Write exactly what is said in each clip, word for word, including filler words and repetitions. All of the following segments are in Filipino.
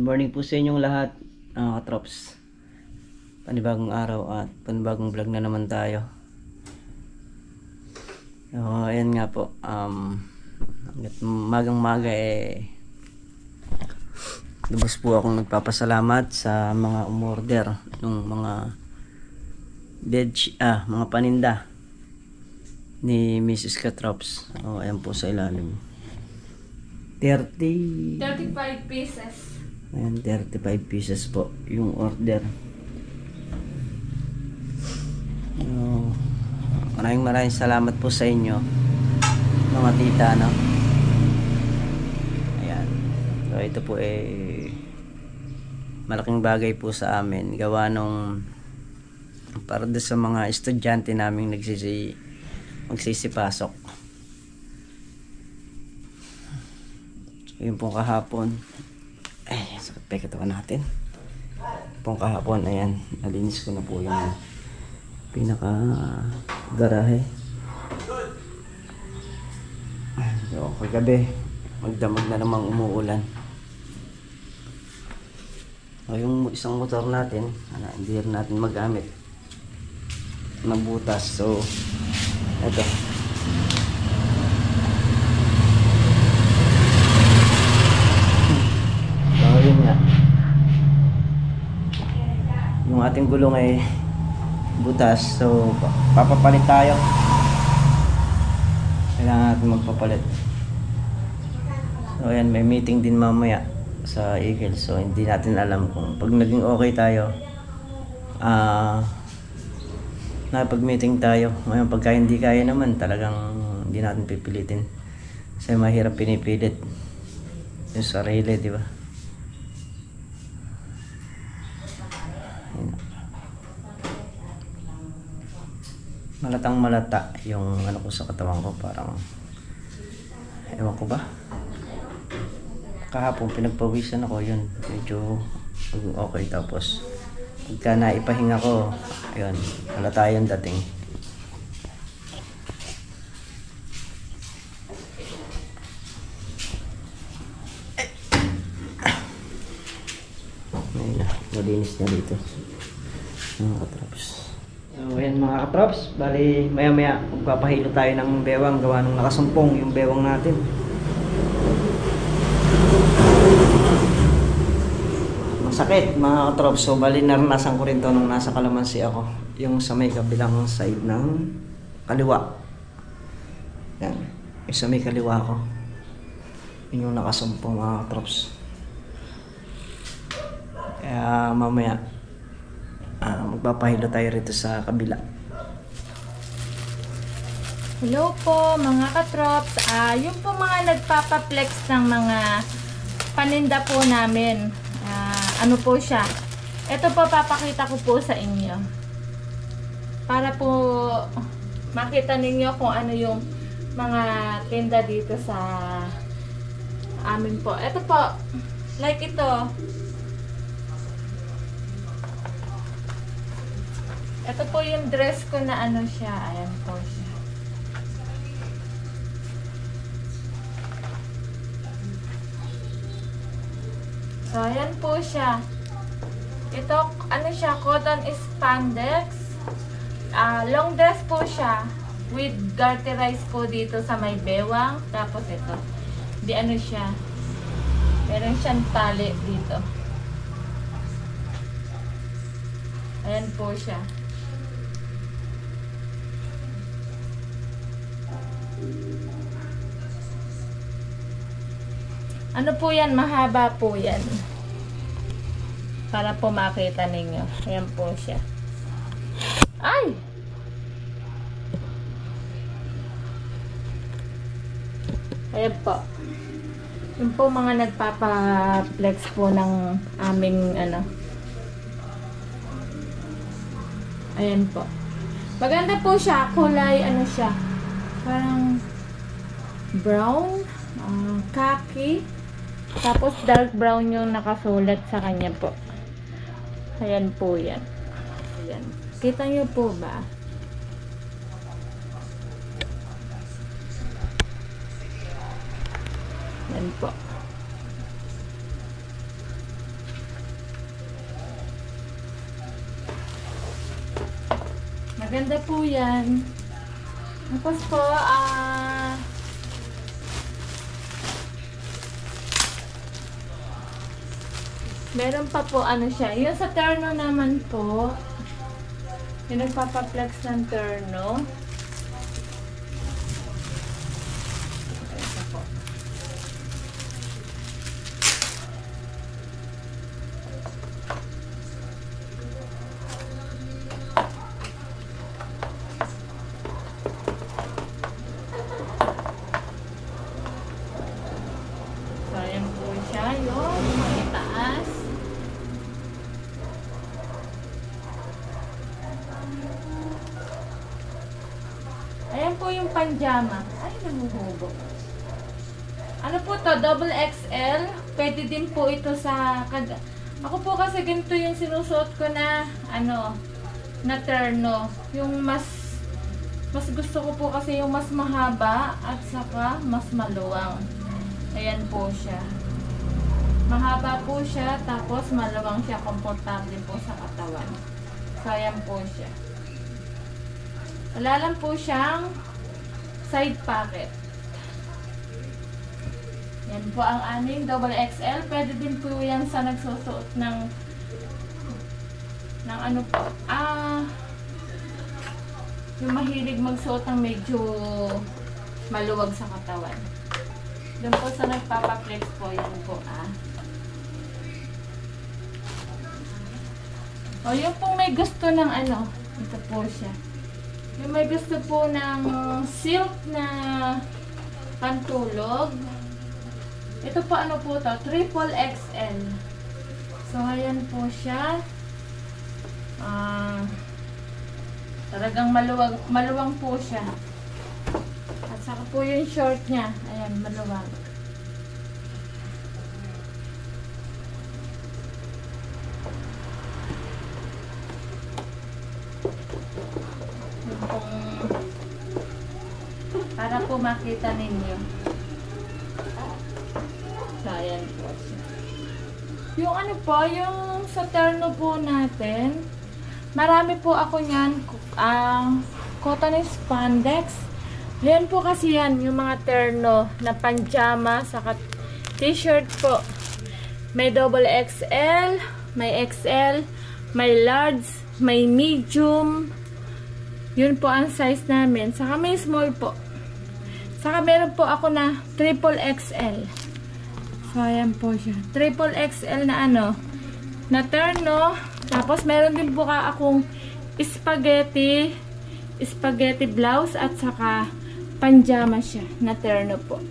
morning po sa inyong lahat, mga katrops. Panibagong araw at panibagong vlog na naman tayo. So, ayan nga po. Um, hanggat magang maga eh, lubos po akong nagpapasalamat sa mga umorder ng mga veg, ah, mga paninda ni Missus Katrops. O, ayan po sa ilalim. thirty thirty-five pieces. Ayan, thirty-five pieces po yung order. So, maraming maraming salamat po sa inyo, mga tita, no? Ayan. So, ito po eh malaking bagay po sa amin. Gawa nung para doon sa mga estudyante naming nagsisi magsisipasok. So, yun pong kahapon. Ay, sakit pa katawan natin. Pong kahapon, ayan, nalinis ko na po yung pinaka garahe. So, kagabi magdamag na namang umuulan. So, yung isang motor natin, ano, hindi rin natin magamit, nabutas. So, eto. So, yun nga. Yung ating gulong ay butas. So, papapalit tayo. Kailangan natin magpapalit. So, ayan, may meeting din mamaya sa Eagle. So, hindi natin alam kung pag naging okay tayo, ah, uh, nakapag-meeting tayo. Ngayon, pagka hindi kaya naman, talagang hindi natin pipilitin. Kasi mahirap pinipilit yung sarili, di ba? Malatang malata yung ano ko sa katawan ko, parang ewan ko ba, kahapon pinagpawisan ako, yun medyo okay. Tapos pagka naipahinga ko, ayun, malata yung dating. Ayun na, malinis na dito mga katrops. So, ayan mga katrops, bali maya maya magpapahilo tayo ng bewang, gawa nung nakasumpong yung bewang natin. Masakit mga katrops. So bali naranasan ko rin to nung nasa Calamansi ako, yung sa may kabilang side ng kaliwa. Yan, yung sa may kaliwa ko, yun yung nakasumpong mga katrops. Kaya mamaya Ah, magpapahilo tayo rito sa kabila. Hello po mga katrops. Ah, yung po mga nagpapaplex ng mga paninda po namin. Ah, ano po siya? Ito po papakita ko po sa inyo. Para po makita ninyo kung ano yung mga tinda dito sa amin po. Ito po, like ito. Ito po yung dress ko na ano siya. Ayan po siya. So, ayan po siya. Ito, ano siya, cotton spandex. Uh, long dress po siya. With garterize po dito sa may bewang. Tapos ito. Di ano siya. Meron siyang tali dito. Ayan po siya. Ano po yan? Mahaba po yan. Para po makita ninyo. Ayan po siya. Ay! Ayan po. Yung po mga nagpapa-flex po ng aming ano. Ayan po. Maganda po siya. Kulay ano siya. Parang brown. Uh, khaki. Tapos dark brown yung nakasulat sa kanya po. Ayan po yan. Ayan. Kita nyo po ba? Ayan po. Maganda po yan. Tapos po, ah... meron pa po ano siya. Yung sa terno naman po, yung nagpapaplex ng terno. Ito po. So, ayan po siya. Yung may taas. Ayan po yung panjama. Ay, namuhubo. Ano po to? Double X L. Pwede din po ito sa... Kag Ako po kasi ganito yung sinusuot ko na, ano, na terno. Yung mas... Mas gusto ko po kasi yung mas mahaba at saka mas maluwang. Ayan po siya. Mahaba po siya, tapos maluwang siya. Komportable po sa katawan. So, ayan po siya. Wala lang po siyang side pocket. Yan po ang aming double X L. Pwede din po yan sa nagsusuot ng ng ano po. Ah, yung mahilig magsuot ng medyo maluwag sa katawan. Doon po sa nagpapaplex po, yan po ah. O, yung pong may gusto ng ano, ito po siya. Yung may gusto po ng silk na pantulog. Ito po ano po to, triple X L. So, ayan po siya. Ah, talagang maluwag, maluwang po siya. At saka po yung short niya. Ayan, maluwag. Para po makita ninyo. So, ayan po siya. Yung ano po, yung sa terno po natin, marami po ako niyan, ang uh, cotton spandex. Ayan po kasi yan, yung mga terno na panjama, saka t-shirt po. May double X L, may X L, may large, may medium. Yun po ang size namin. Saka may small po. Saka meron po ako na triple X L. So, ayan po siya. Triple X L na ano, na terno. Tapos, meron din po ka akong spaghetti, spaghetti blouse at saka panjama siya na terno po.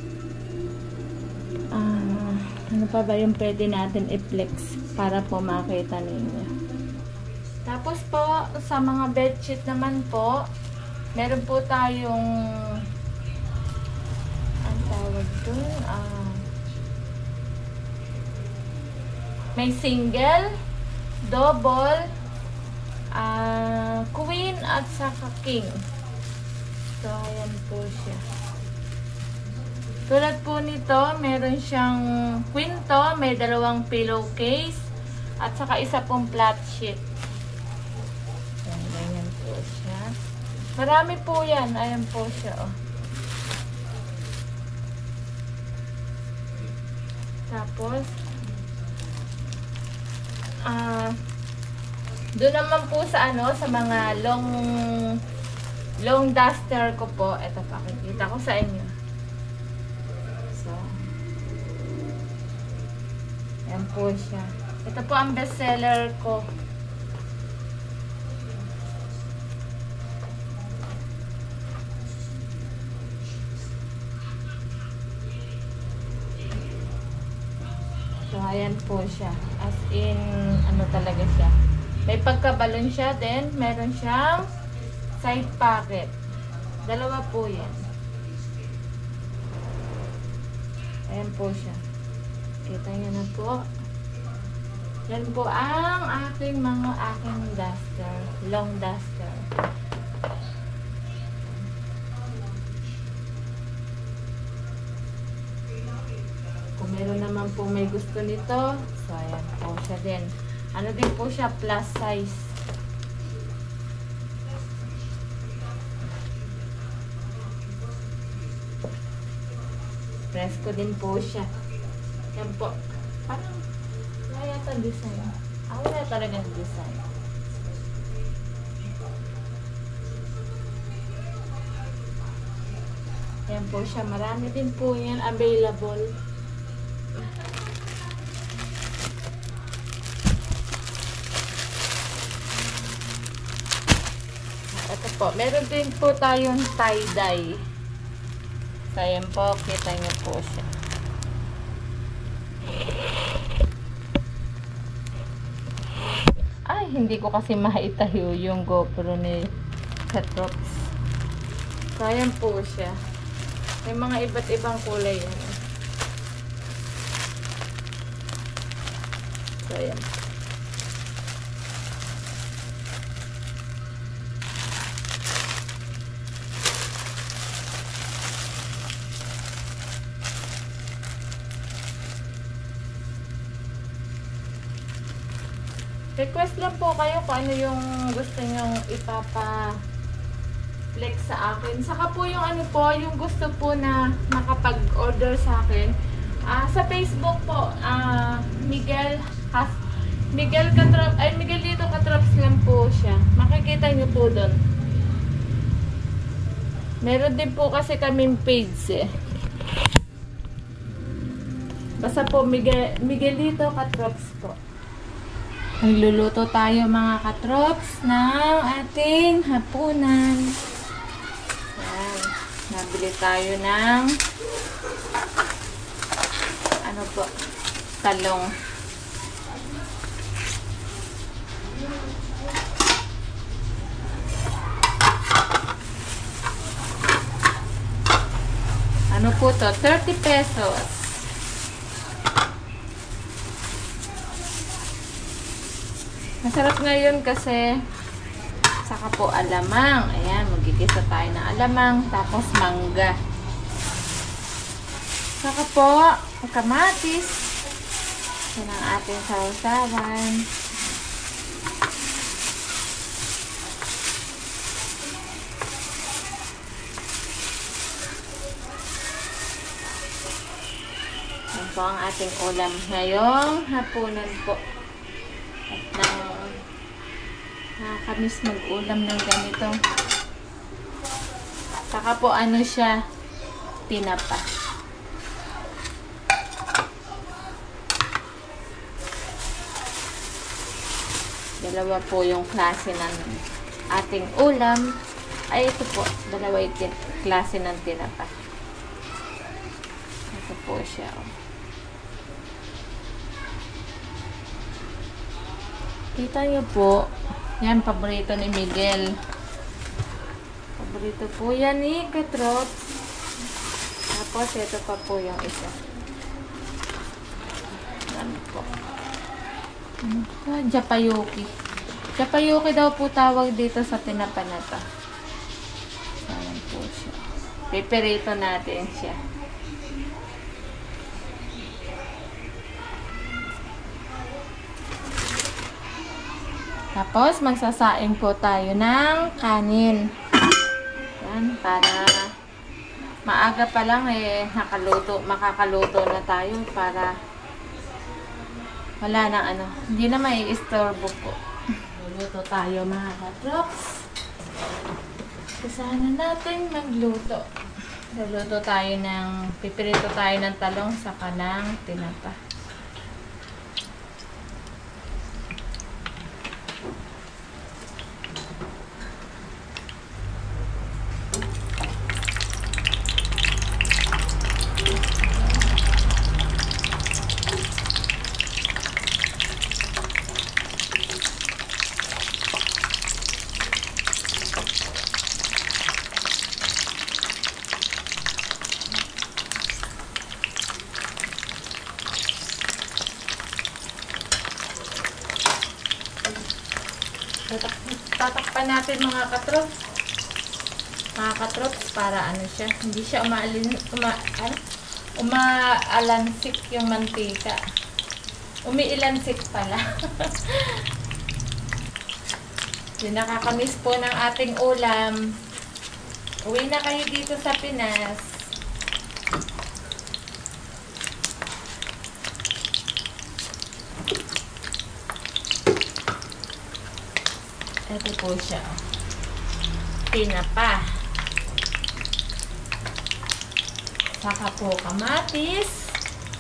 Uh, ano pa ba yung pwede natin i-flex para po makita ninyo. Tapos po, sa mga bedsheet naman po, meron po tayong ang tawag dun, ah, may single, double, ah, queen at saka king. So, ayan po siya. Tulad po nito, meron siyang queen to, may dalawang pillowcase, at saka isa pong flat sheet. Ayan, ganyan po siya. Marami po yan. Ayan po siya, oh. Tapos, ah, doon naman po sa ano, sa mga long long duster ko po. Ito, pakikita ko sa inyo. So, ayan po siya. Ito po ang bestseller ko. So, ayan po siya. As in, ano talaga siya. May pagkabalon siya, then meron siyang side pocket. Dalawa po yan. Ayan po siya. Kita niyo na po. Yan po ang aking mga aking duster. Long duster. Kung meron naman po may gusto nito, so ayan po siya din. Ano din po siya, plus size. Reference ko din po siya. Yan po. Parang wala yata design. Ah, wala talagang design. Yan po siya. Marami din po yan available. Ito po. Meron din po tayong tie-dye. So, yan po. Kita niyo po siya. Ay, hindi ko kasi maitayo yung GoPro ni Katrops. So, ayan po siya. May mga iba't ibang kulay yan. So, ayan. Request lang po kayo kung ano yung gusto nyong ipapa-flex sa akin. Saka po yung ano po, yung gusto po na makapag-order sa akin. Uh, sa Facebook po, uh, Miguel has, Miguel Katrop, ay Miguelito Katrops lang po siya. Makikita nyo po doon. Meron din po kasi kaming page eh. Basta po Miguel, Miguelito Katrops po. Nagluluto tayo mga katrops ng ating hapunan. Yan. Nabili tayo ng ano po, talong. Ano po to? thirty pesos. Masarap ngayon kasi saka po alamang. Ayan, magigisa tayo ng alamang. Tapos mangga. Saka po kamatis. Yan ang ating sausawan. Yan po ang ating ulam ngayong hapunan po. At nang nakakamiss mag-ulam ng ganito. Saka po ano siya, tinapa. Dalawa po yung klase ng ating ulam. Ay, ito po, dalawa yung klase ng tinapa. Ito po siya. Kita niyo po, yan, paborito ni Miguel. Paborito po yan ni Katrops. Tapos, ito pa po yung isa. Ano po? Ano po? Japayuki. Japayuki daw po tawag dito sa tinapa na to. Ayan po siya. Piperito natin siya. Tapos, magsasaing po tayo ng kanin. Yan, para maaga pa lang eh, nakaluto, makakaluto na tayo para wala nang ano, hindi na may istorbo po. Luluto tayo mga katrops. Kasana natin magluto. Luluto tayo ng, pipirito tayo ng talong sa kanang tinapa. Tatakpan natin mga katrops. Mga katrops para ano siya, hindi siya umaalin, uma, ano? Umaalansik yung mantika. Umiilansik pala. Yung nakakamiss po ng ating ulam. Uwi na kayo dito sa Pinas. Ito po siya. Oh. Tinapa. Saka po kamatis.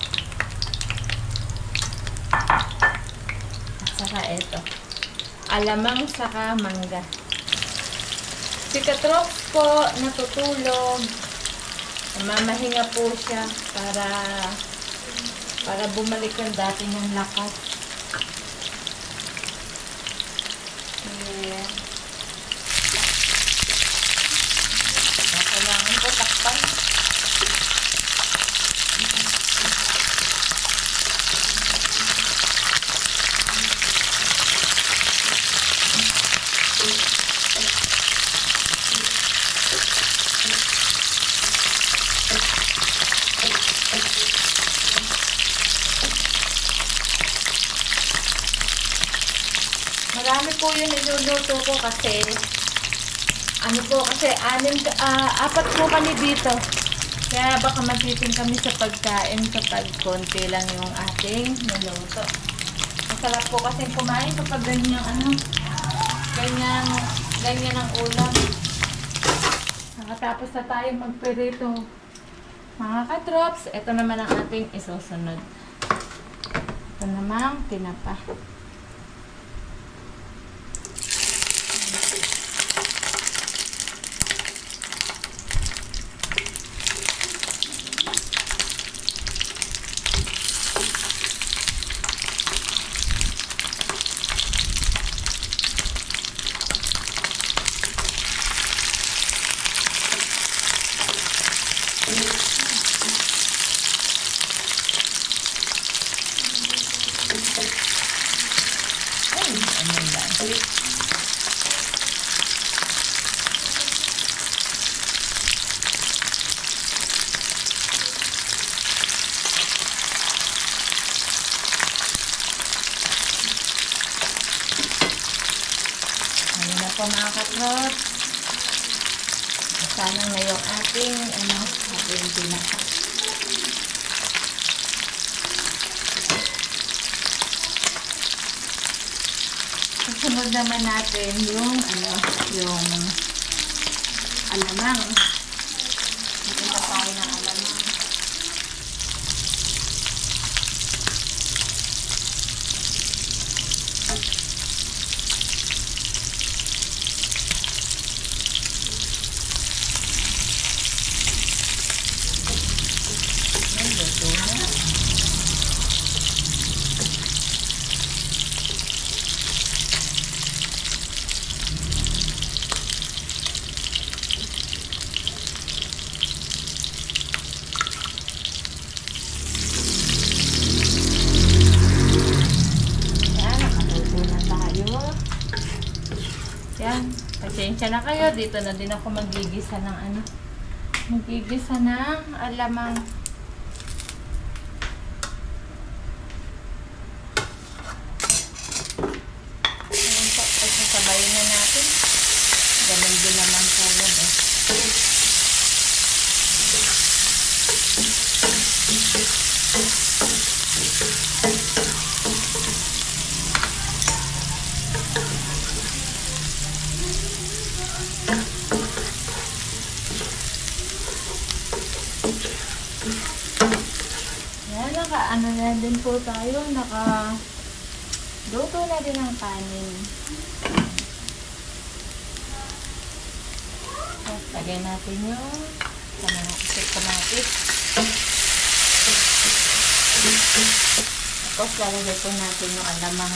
At saka ito. Alamang saka mangga. Si Katrops po natutulog. Mamahinga po siya para para bumalik ang dati niyang lakas. Eh, kailangan ko takpan. Marami po yung niluluto ko kasi ano po kasi anim, uh, apat po kami dito. Kaya baka matitin kami sa pagkain kapag konti lang yung ating niluto. Masarap po kasi kumain kapag ganyan ano, ganyan, ganyan ang ulam. Nakatapos na tayo magperito. Mga katrops, ito naman ang ating isusunod. Ito namang tinapa. Ay, ano lang. Ano na po mga katrot. Sana na yung ating ano, ating tinapa. Sunod naman natin yung ano, yung alamang. Nakita tayo ng alamang. Ay, luto na. Yan, pasensya na kayo. Dito na din ako magigisa ng ano. Magigisa ng alamang. Ayan po, sasabayin na natin. Ganun din naman po yun eh. Yan, naka ano na din po tayo, naka luto na din ang kanin. Tapos, lagay natin yung kamatis. Tapos, lalagay po natin yung alamang.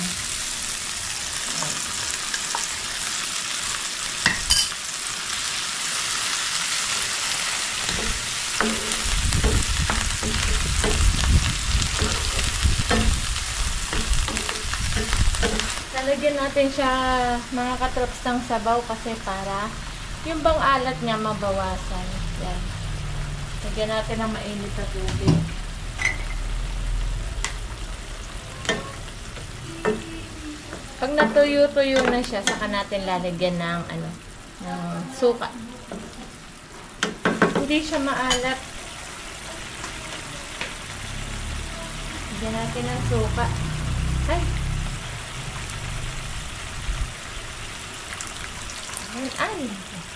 Lalagyan natin siya mga katrops ng sabaw kasi para yung bang alat niya mabawasan. Yan. Lagyan natin ng mainit na tubig. Pag natuyo-tuyo na siya, saka natin lalagyan ng ano, ng suka. Hindi siya maalat. Lagyan natin ng suka. Ay! Ay!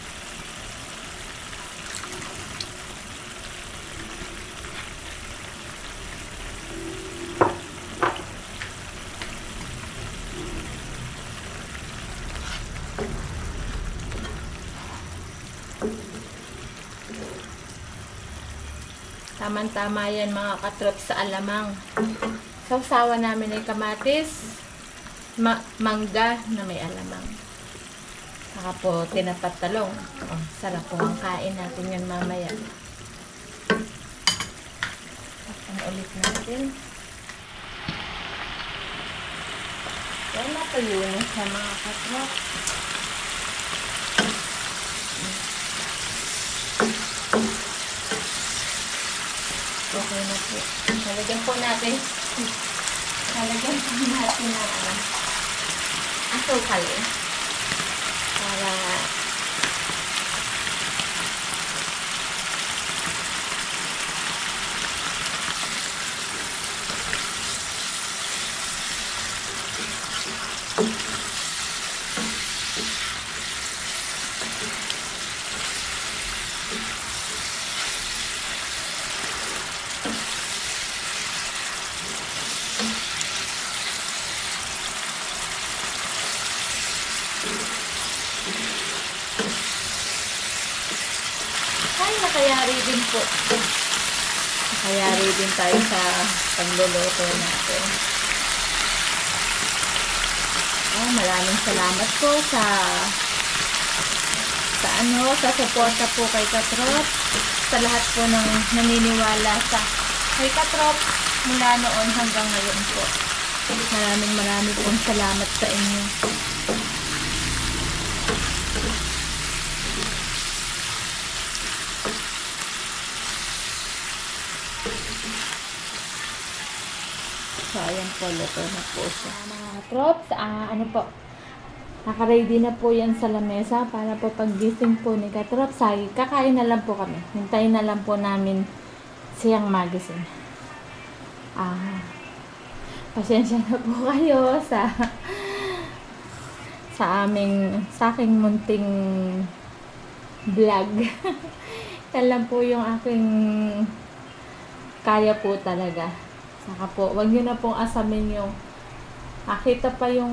Tama-tama yan mga katrop sa alamang. Sausawa namin ay kamatis, ma mangga na may alamang. Saka po tinapat talong. Oh, sarap po ang kain natin yun mamaya. Takpan ulit natin. Yan na po yun sa mga katrop. Okay na po. Talagyan po natin. Talagyan po natin na ano, asukal eh. Para ay, nakayari din po. Nakayari din tayo sa pagluluto natin. Oh, maraming salamat po sa sa ano, sa suporta po kay Katrop. Sa lahat po ng naniniwala sa kay Katrop mula noon hanggang ngayon po. Maraming maraming pong salamat sa inyo. So, ayan po, luto na po siya. Mga katrops, ah, ano po, naka-ready na po yan sa lamesa para po pag-gising po ni Katrops, ay kakain na lang po kami. Hintayin na lang po namin siyang magising. Ah, pasensya na po kayo sa sa aming, sa aking munting vlog. Yan lang po yung aking kaya po talaga. Saka po, wag nyo na pong asamin yung nakita pa yung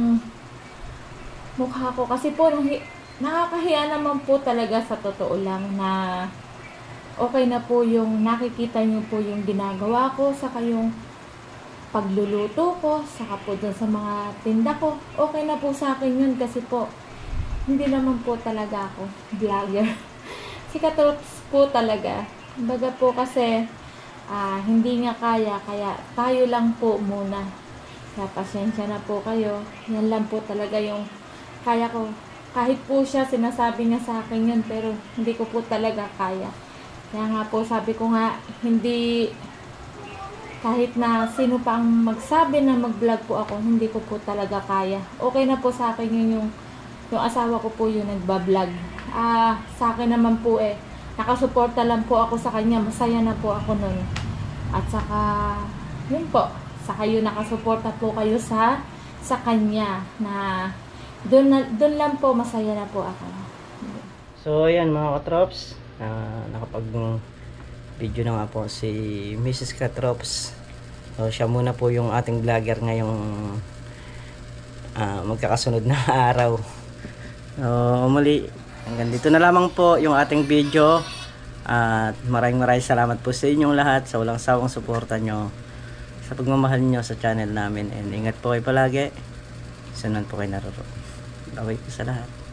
mukha ko. Kasi po, nakakahiya naman po talaga sa totoo lang na okay na po yung nakikita nyo po yung ginagawa ko, saka yung pagluluto ko, saka po dun sa mga tinda ko. Okay na po sa akin yun kasi po, hindi naman po talaga ako vlogger. Si Katrops po talaga. Baga po kasi, Ah, hindi nga kaya, kaya tayo lang po muna. Kaya pasensya na po kayo. Yan lang po talaga yung kaya ko. Kahit po siya, sinasabi niya sa akin yun, pero hindi ko po talaga kaya. Kaya nga po, sabi ko nga, hindi, kahit na sino pa ang magsabi na mag-vlog po ako, hindi ko po talaga kaya. Okay na po sa akin yun yung, yung asawa ko po yung nagbablog. Ah, sa akin naman po eh, nakasuporta lang po ako sa kanya. Masaya na po ako nun. At saka, yun po. Saka yun, nakasuporta po kayo sa sa kanya. Na doon, doon lang po, masaya na po ako. So, ayan mga katrops. Uh, nakapag-video na nga po si Missus Katrops. So, siya muna po yung ating vlogger ngayong uh, magkakasunod na araw. So, muli. Hanggang dito na lamang po yung ating video at maraming maraming salamat po sa inyong lahat sa walang sawang suporta nyo sa pagmamahal nyo sa channel namin, and ingat po kayo palagi, sunan po kayo naroroon. Bye po sa lahat.